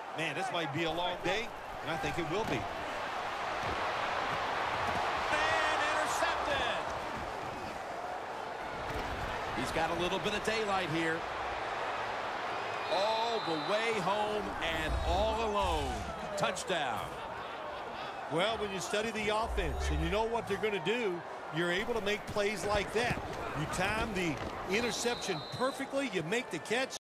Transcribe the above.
Man, this might be a long day, and I think it will be. And intercepted. He's got a little bit of daylight here. All the way home and all alone. Touchdown. Well, when you study the offense and you know what they're going to do, you're able to make plays like that. You time the interception perfectly, you make the catch.